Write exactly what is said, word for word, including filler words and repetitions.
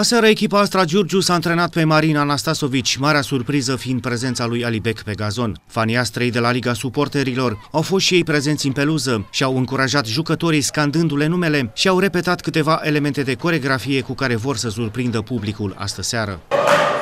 Aseară, echipa Astra Giurgiu s-a antrenat pe Marin Anastasovici, marea surpriză fiind prezența lui Alibek pe gazon. Fanii Astrei de la Liga Suporterilor au fost și ei prezenți în peluză și au încurajat jucătorii scandându-le numele și au repetat câteva elemente de coregrafie cu care vor să surprindă publicul astă seară.